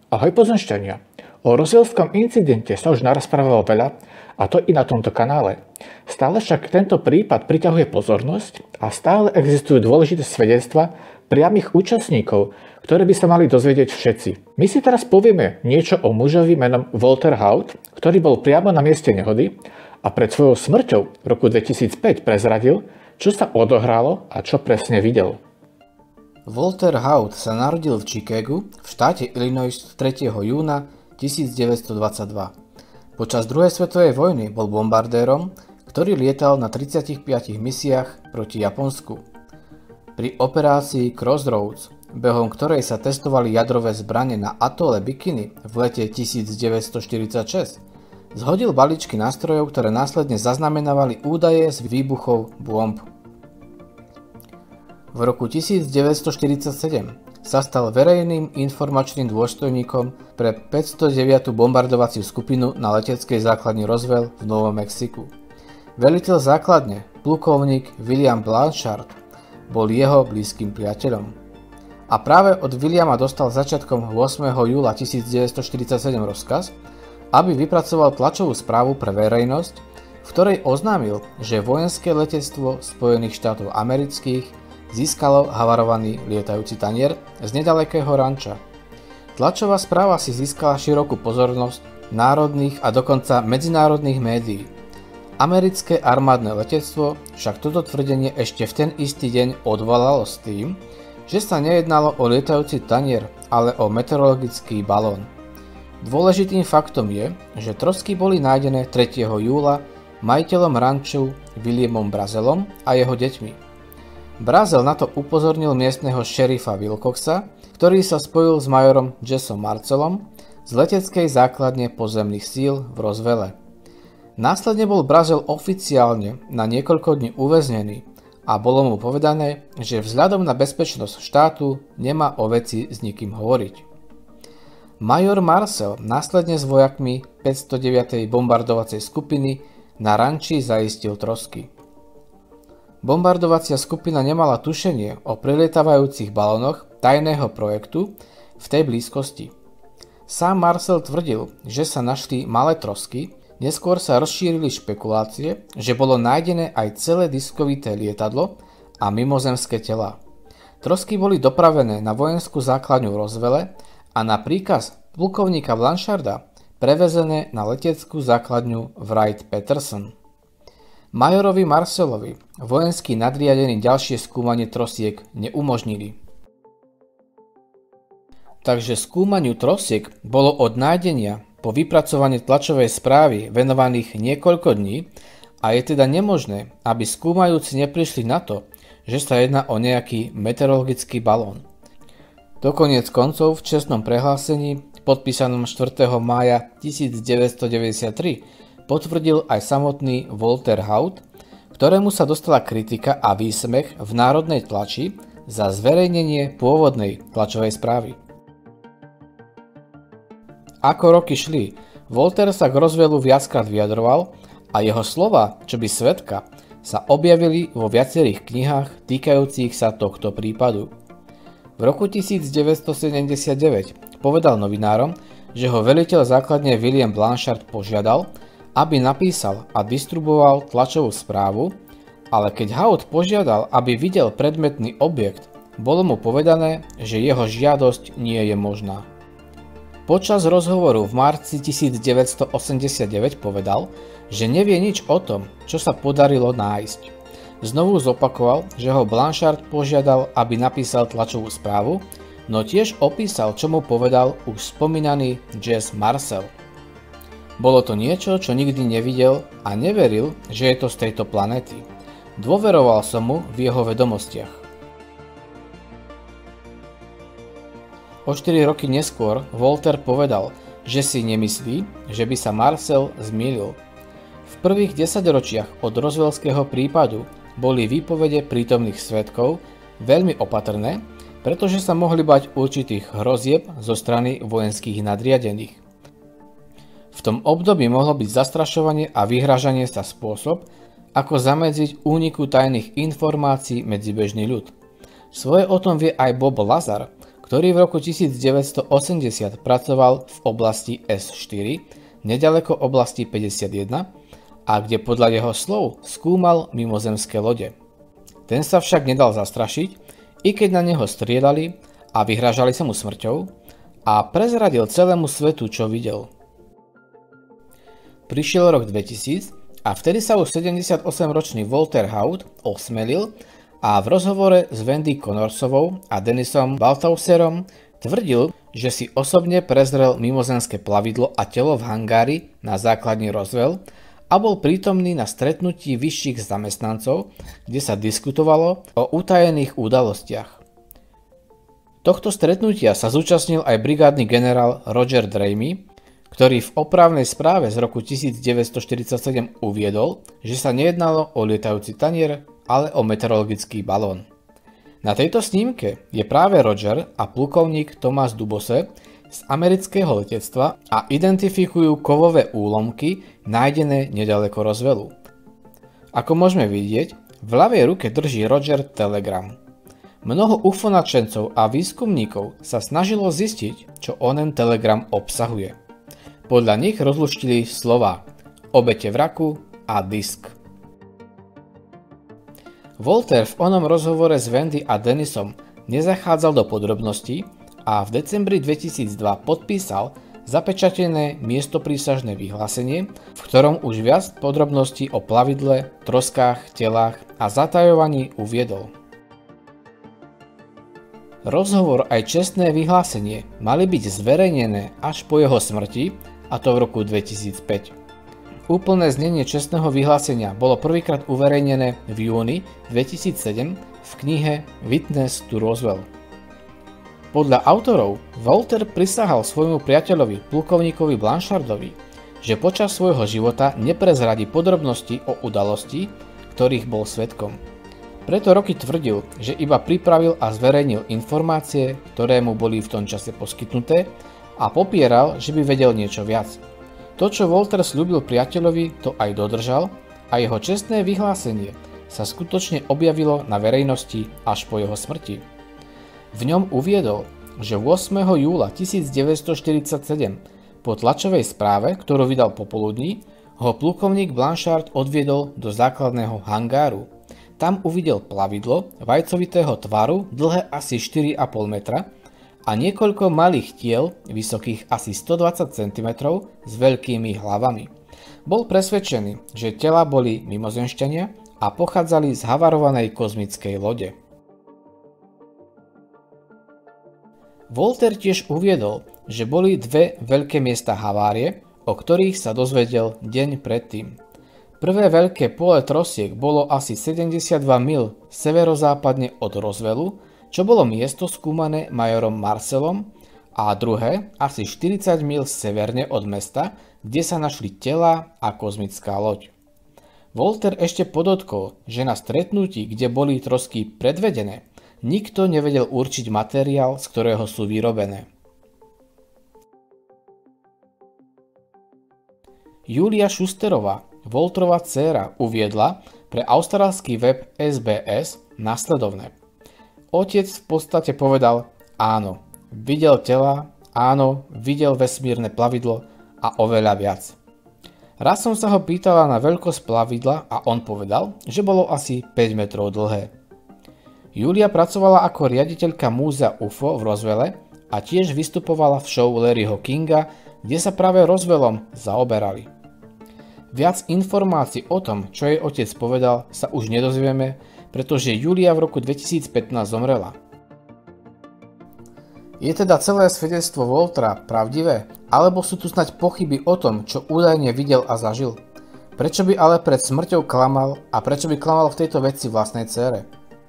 Ahoj pozemšťania. O Roswellskom incidente sa už narozprávalo veľa, a to i na tomto kanále. Stále však tento prípad priťahuje pozornosť a stále existujú dôležité svedectvá priamych účastníkov, ktoré by sa mali dozvedieť všetci. My si teraz povieme niečo o mužovi menom Walter Haut, ktorý bol priamo na mieste nehody a pred svojou smrťou v roku 2005 prezradil, čo sa odohralo a čo presne videl. Walter Haut sa narodil v Chicagu v štáte Illinois 3. júna 1922. Počas druhej svetovej vojny bol bombardérom, ktorý lietal na 35 misiách proti Japonsku. Pri operácii Crossroads, behom ktorej sa testovali jadrové zbrane na atole Bikini v lete 1946, zhodil balíčky nástrojov, ktoré následne zaznamenávali údaje z výbuchov bomb. V roku 1947 sa stal verejným informačným dôstojníkom pre 509. bombardovaciu skupinu na leteckej základni Roswell v Novom Mexiku. Veliteľ základne, plukovník William Blanchard, bol jeho blízkym priateľom. A práve od Williama dostal začiatkom 8. júla 1947 rozkaz, aby vypracoval tlačovú správu pre verejnosť, v ktorej oznámil, že vojenské letectvo Spojených štátov amerických získalo havarovaný lietajúci tanier z nedalekého ranča. Tlačová správa si získala širokú pozornosť národných a dokonca medzinárodných médií. Americké armádne letectvo však toto tvrdenie ešte v ten istý deň odvolalo s tým, že sa nejednalo o lietajúci tanier, ale o meteorologický balón. Dôležitým faktom je, že trosky boli nájdené 3. júla majiteľom ranču Williamom Brazelom a jeho deťmi. Brazel na to upozornil miestneho šerifa Wilcoxa, ktorý sa spojil s majorom Jessom Marcellom z leteckej základne pozemných síl v Roswelle. Následne bol Brazel oficiálne na niekoľko dní uväznený a bolo mu povedané, že vzhľadom na bezpečnosť štátu nemá o veci s nikým hovoriť. Major Marcel následne s vojakmi 509. bombardovacej skupiny na ranči zaistil trosky. Bombardovacia skupina nemala tušenie o prilietavajúcich balónoch tajného projektu v tej blízkosti. Sám Marcel tvrdil, že sa našli malé trosky, neskôr sa rozšírili špekulácie, že bolo nájdené aj celé diskovité lietadlo a mimozemské telá. Trosky boli dopravené na vojenskú základňu v Roswelle a na príkaz plukovníka Blancharda prevezené na leteckú základňu Wright-Patterson. Majorovi Marcelovi vojenskí nadriadení ďalšie skúmanie trosiek neumožnili. Takže skúmaniu trosiek bolo od nájdenia po vypracovanie tlačovej správy venovaných niekoľko dní a je teda nemožné, aby skúmajúci neprišli na to, že sa jedná o nejaký meteorologický balón. Dokoniec koncov v čestnom prehlásení podpísanom 4. mája 1993 potvrdil aj samotný Walter Haut, ktorému sa dostala kritika a výsmech v národnej tlači za zverejnenie pôvodnej tlačovej správy. Ako roky šli, Walter sa k Roswellu viackrát vyjadroval a jeho slova, čo by svedka, sa objavili vo viacerých knihách týkajúcich sa tohto prípadu. V roku 1979 povedal novinárom, že ho veliteľ základne William Blanchard požiadal, aby napísal a distribuoval tlačovú správu, ale keď Haut požiadal, aby videl predmetný objekt, bolo mu povedané, že jeho žiadosť nie je možná. Počas rozhovoru v marci 1989 povedal, že nevie nič o tom, čo sa podarilo nájsť. Znovu zopakoval, že ho Blanchard požiadal, aby napísal tlačovú správu, no tiež opísal, čo mu povedal už spomínaný Jess Marcel. Bolo to niečo, čo nikdy nevidel a neveril, že je to z tejto planéty. Dôveroval som mu v jeho vedomostiach. O 4 roky neskôr Walter povedal, že si nemyslí, že by sa Marcel zmýlil. V prvých 10 ročiach od Roswellského prípadu boli výpovede prítomných svedkov veľmi opatrné, pretože sa mohli bať určitých hrozieb zo strany vojenských nadriadených. V tom období mohlo byť zastrašovanie a vyhrážanie sa spôsob, ako zamedziť úniku tajných informácií medzi bežný ľud. Svoje o tom vie aj Bob Lazar, ktorý v roku 1980 pracoval v oblasti S4, nedaleko oblasti 51, a kde podľa jeho slov skúmal mimozemské lode. Ten sa však nedal zastrašiť, i keď na neho strieľali a vyhrážali sa mu smrťou, a prezradil celému svetu, čo videl. Prišiel rok 2000 a vtedy sa už 78-ročný Walter Haut osmelil a v rozhovore s Wendy Connorsovou a Dennisom Balthauserom tvrdil, že si osobne prezrel mimozemské plavidlo a telo v hangári na základni Roswell a bol prítomný na stretnutí vyšších zamestnancov, kde sa diskutovalo o utajených udalostiach. Tohto stretnutia sa zúčastnil aj brigádny generál Roger Ramey, ktorý v opravnej správe z roku 1947 uviedol, že sa nejednalo o lietajúci tanier, ale o meteorologický balón. Na tejto snímke je práve Roger a plukovník Thomas Dubose z amerického letectva a identifikujú kovové úlomky nájdené nedaleko Roswellu. Ako môžeme vidieť, v ľavej ruke drží Roger telegram. Mnoho ufonačencov a výskumníkov sa snažilo zistiť, čo onen telegram obsahuje. Podľa nich rozluštili slova obete vraku a disk. Walter v onom rozhovore s Wendy a Dennisom nezachádzal do podrobností a v decembri 2002 podpísal zapečatené miestoprísažné vyhlásenie, v ktorom už viac podrobností o plavidle, troskách, telách a zatajovaní uviedol. Rozhovor aj čestné vyhlásenie mali byť zverejnené až po jeho smrti, a to v roku 2005. Úplné znenie čestného vyhlásenia bolo prvýkrát uverejnené v júni 2007 v knihe Witness to Roswell. Podľa autorov Walter prisahal svojmu priateľovi plukovníkovi Blanchardovi, že počas svojho života neprezradí podrobnosti o udalosti, ktorých bol svedkom. Preto roky tvrdil, že iba pripravil a zverejnil informácie, ktoré mu boli v tom čase poskytnuté, a popieral, že by vedel niečo viac. To, čo Walter sľúbil priateľovi, to aj dodržal a jeho čestné vyhlásenie sa skutočne objavilo na verejnosti až po jeho smrti. V ňom uviedol, že 8. júla 1947 po tlačovej správe, ktorú vydal popoludní, ho plukovník Blanchard odviedol do základného hangáru. Tam uvidel plavidlo vajcovitého tvaru dlhé asi 4,5 metra a niekoľko malých tiel vysokých asi 120 cm s veľkými hlavami. Bol presvedčený, že tela boli mimozemšťania a pochádzali z havarovanej kozmickej lode. Walter tiež uviedol, že boli dve veľké miesta havárie, o ktorých sa dozvedel deň predtým. Prvé veľké pole trosiek bolo asi 72 mil severozápadne od Roswellu, čo bolo miesto skúmané majorom Marcellom, a druhé asi 40 mil severne od mesta, kde sa našli tela a kozmická loď. Walter ešte podotkol, že na stretnutí, kde boli trosky predvedené, nikto nevedel určiť materiál, z ktorého sú vyrobené. Julia Schusterová, Walterova dcéra, uviedla pre austrálsky web SBS nasledovné. Otec v podstate povedal áno, videl tela, áno, videl vesmírne plavidlo a oveľa viac. Raz som sa ho pýtala na veľkosť plavidla a on povedal, že bolo asi 5 metrov dlhé. Julia pracovala ako riaditeľka múzea UFO v Roswelle a tiež vystupovala v show Larryho Kinga, kde sa práve Roswellom zaoberali. Viac informácií o tom, čo jej otec povedal, sa už nedozvieme, pretože Julia v roku 2015 zomrela. Je teda celé svedectvo Waltera pravdivé, alebo sú tu snáď pochyby o tom, čo údajne videl a zažil? Prečo by ale pred smrťou klamal a prečo by klamal v tejto veci vlastnej dcére?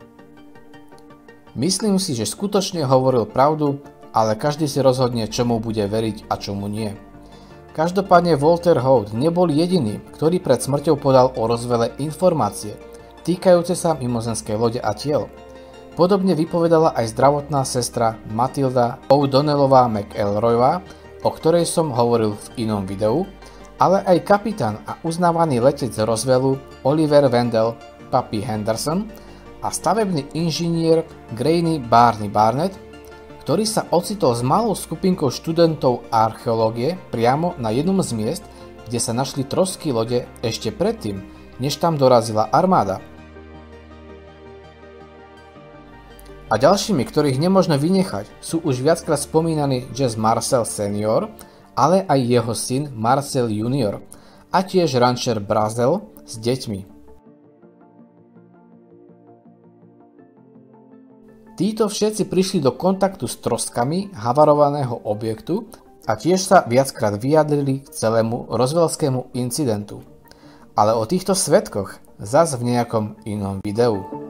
Myslím si, že skutočne hovoril pravdu, ale každý si rozhodne, čomu bude veriť a čomu nie. Každopádne Walter Haut nebol jediný, ktorý pred smrťou podal o Roswelle informácie týkajúce sa mimozemskej lode a tiel. Podobne vypovedala aj zdravotná sestra Matilda O'Donnellová McElroyová, o ktorej som hovoril v inom videu, ale aj kapitán a uznávaný letec z Roswellu Oliver Wendell Pappy Henderson a stavebný inžinier Grainy Barney Barnett, ktorý sa ocitol s malou skupinkou študentov archeológie priamo na jednom z miest, kde sa našli trosky lode ešte predtým, než tam dorazila armáda. A ďalšími, ktorých nemožno vynechať, sú už viackrát spomínaný Jesse Marcel senior, ale aj jeho syn Marcel junior a tiež rancher Brazel s deťmi. Títo všetci prišli do kontaktu s troskami havarovaného objektu a tiež sa viackrát vyjadrili k celému roswellskému incidentu. Ale o týchto svedkoch zas v nejakom inom videu.